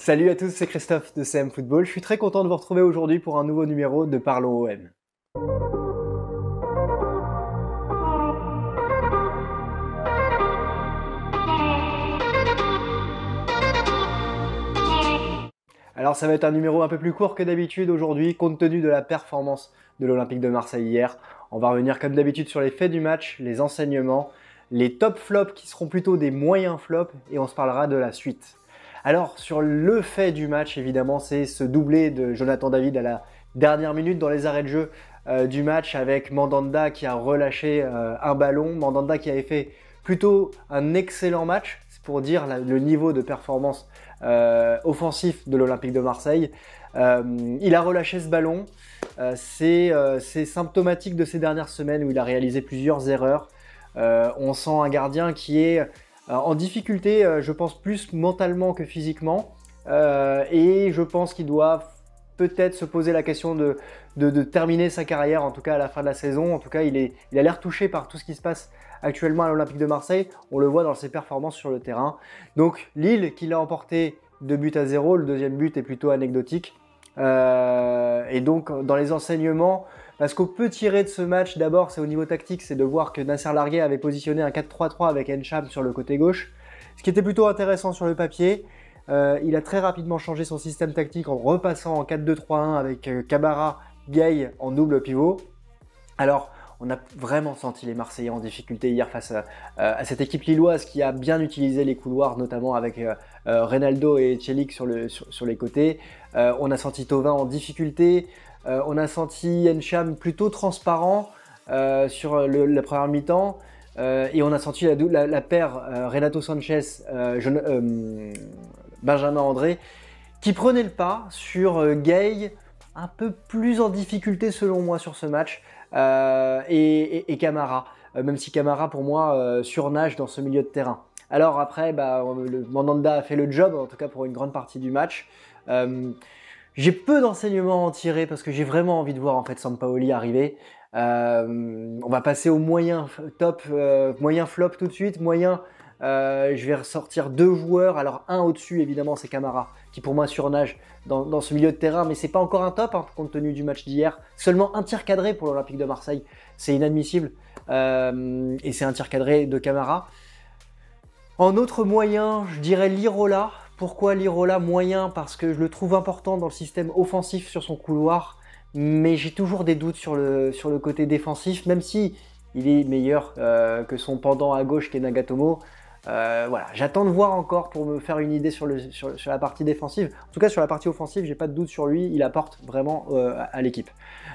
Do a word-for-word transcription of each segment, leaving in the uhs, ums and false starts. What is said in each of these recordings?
Salut à tous, c'est Christophe de C M Football. Je suis très content de vous retrouver aujourd'hui pour un nouveau numéro de Parlons O M. Alors ça va être un numéro un peu plus court que d'habitude aujourd'hui, compte tenu de la performance de l'Olympique de Marseille hier. On va revenir comme d'habitude sur les faits du match, les enseignements, les top flops qui seront plutôt des moyens flops et on se parlera de la suite. Alors sur le fait du match, évidemment, c'est ce doublé de Jonathan David à la dernière minute dans les arrêts de jeu euh, du match avec Mandanda qui a relâché euh, un ballon. Mandanda qui avait fait plutôt un excellent match, c'est pour dire la, le niveau de performance euh, offensif de l'Olympique de Marseille. Euh, il a relâché ce ballon, euh, c'est euh, symptomatique de ces dernières semaines où il a réalisé plusieurs erreurs. Euh, on sent un gardien qui est en difficulté, je pense plus mentalement que physiquement, euh, et je pense qu'il doit peut-être se poser la question de, de, de terminer sa carrière, en tout cas à la fin de la saison. En tout cas, il, est, il a l'air touché par tout ce qui se passe actuellement à l'Olympique de Marseille. On le voit dans ses performances sur le terrain. Donc Lille qui l'a emporté deux buts à zéro, le deuxième but est plutôt anecdotique. Euh, et donc dans les enseignements, parce qu'on peut tirer de ce match, d'abord c'est au niveau tactique, c'est de voir que Nasser Largué avait positionné un quatre trois trois avec Encham sur le côté gauche, ce qui était plutôt intéressant sur le papier. Euh, il a très rapidement changé son système tactique en repassant en quatre deux trois un avec euh, Camara, Gueye en double pivot. Alors on a vraiment senti les Marseillais en difficulté hier face à, à cette équipe lilloise qui a bien utilisé les couloirs, notamment avec euh, euh, Reynaldo et Tchelik sur, le, sur, sur les côtés. Euh, on a senti Thauvin en difficulté. Euh, on a senti Encham plutôt transparent euh, sur le, la première mi-temps. Euh, et on a senti la, la, la paire euh, Renato Sanchez, euh, je, euh, Benjamin André, qui prenait le pas sur euh, Gueye, un peu plus en difficulté selon moi sur ce match. Euh, et, et, et Camara, euh, même si Camara pour moi euh, surnage dans ce milieu de terrain. Alors après, bah, le Mandanda a fait le job, en tout cas pour une grande partie du match. Euh, j'ai peu d'enseignements à en tirer parce que j'ai vraiment envie de voir en fait Sampaoli arriver. Euh, on va passer au moyen top, euh, moyen flop tout de suite. Moyen, euh, je vais ressortir deux joueurs. Alors un au-dessus évidemment c'est Camara qui pour moi surnage dans, dans ce milieu de terrain, mais c'est pas encore un top hein, compte tenu du match d'hier. Seulement un tir cadré pour l'Olympique de Marseille, c'est inadmissible euh, et c'est un tir cadré de Camara. En autre moyen, je dirais Lirola. Pourquoi Lirola moyen? Parce que je le trouve important dans le système offensif sur son couloir, mais j'ai toujours des doutes sur le, sur le côté défensif, même si il est meilleur euh, que son pendant à gauche qui est Nagatomo. Euh, voilà, j'attends de voir encore pour me faire une idée sur, le, sur, sur la partie défensive. En tout cas, sur la partie offensive, j'ai pas de doute sur lui, il apporte vraiment euh, à, à l'équipe.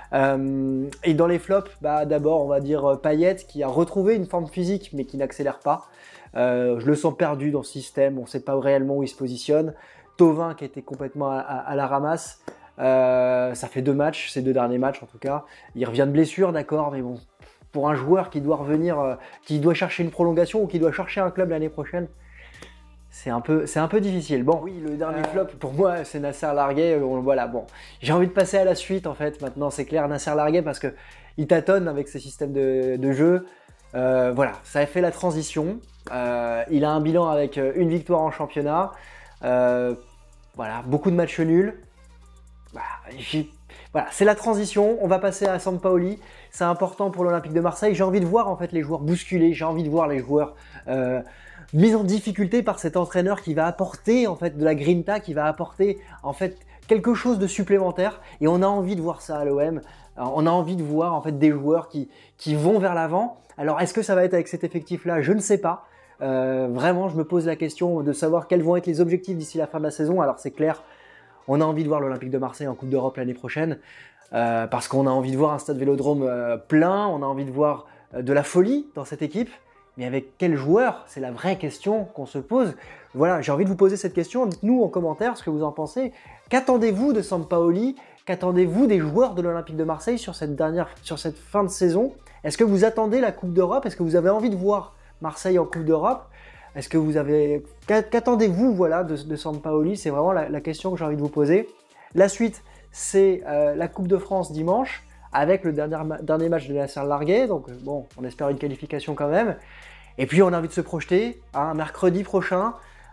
Euh, et dans les flops, bah, d'abord, on va dire Payet qui a retrouvé une forme physique, mais qui n'accélère pas. Euh, je le sens perdu dans ce système, on ne sait pas réellement où il se positionne. Thauvin qui était complètement à, à, à la ramasse. Euh, ça fait deux matchs, ces deux derniers matchs en tout cas. Il revient de blessure, d'accord, mais bon. Pour un joueur qui doit revenir, euh, qui doit chercher une prolongation ou qui doit chercher un club l'année prochaine, c'est un peu, c'est un peu difficile. Bon, oui, le dernier euh... flop pour moi, c'est Nasser Largué. Bon, voilà, bon, j'ai envie de passer à la suite en fait. Maintenant, c'est clair, Nasser Largué parce que il tâtonne avec ses systèmes de, de jeu. Euh, voilà, ça a fait la transition. Euh, il a un bilan avec une victoire en championnat. Euh, voilà, beaucoup de matchs nuls. Voilà, voilà, c'est la transition. On va passer à Sampaoli. C'est important pour l'Olympique de Marseille. J'ai envie de voir en fait les joueurs bousculés. J'ai envie de voir les joueurs euh, mis en difficulté par cet entraîneur qui va apporter en fait de la grinta, qui va apporter en fait quelque chose de supplémentaire. Et on a envie de voir ça à l'O M. On a envie de voir en fait des joueurs qui qui vont vers l'avant. Alors est-ce que ça va être avec cet effectif-là? Je ne sais pas. Euh, vraiment, je me pose la question de savoir quels vont être les objectifs d'ici la fin de la saison. Alors c'est clair. On a envie de voir l'Olympique de Marseille en Coupe d'Europe l'année prochaine euh, parce qu'on a envie de voir un stade Vélodrome euh, plein, on a envie de voir euh, de la folie dans cette équipe. Mais avec quels joueurs? C'est la vraie question qu'on se pose. Voilà, j'ai envie de vous poser cette question. Dites-nous en commentaire ce que vous en pensez. Qu'attendez-vous de Sampaoli? Qu'attendez-vous des joueurs de l'Olympique de Marseille sur cette, dernière, sur cette fin de saison? Est-ce que vous attendez la Coupe d'Europe? Est-ce que vous avez envie de voir Marseille en Coupe d'Europe? Est-ce que vous avez... Qu'attendez-vous voilà, de, de Sampaoli? C'est vraiment la, la question que j'ai envie de vous poser. La suite, c'est euh, la Coupe de France dimanche, avec le dernier, dernier match de Nasser Largué. Donc bon, on espère une qualification quand même. Et puis on a envie de se projeter, hein, mercredi prochain,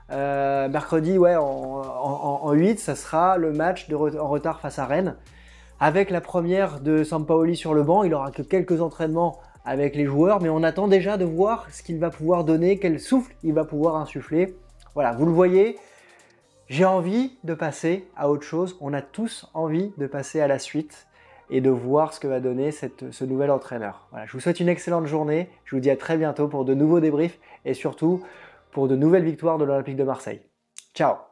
Euh, mercredi, ouais, en, en, en huit, ça sera le match de re en retard face à Rennes. Avec la première de Sampaoli sur le banc, il aura que quelques entraînements avec les joueurs, mais on attend déjà de voir ce qu'il va pouvoir donner, quel souffle il va pouvoir insuffler. Voilà, vous le voyez, j'ai envie de passer à autre chose. On a tous envie de passer à la suite et de voir ce que va donner cette, ce nouvel entraîneur. Voilà, je vous souhaite une excellente journée. Je vous dis à très bientôt pour de nouveaux débriefs et surtout pour de nouvelles victoires de l'Olympique de Marseille. Ciao!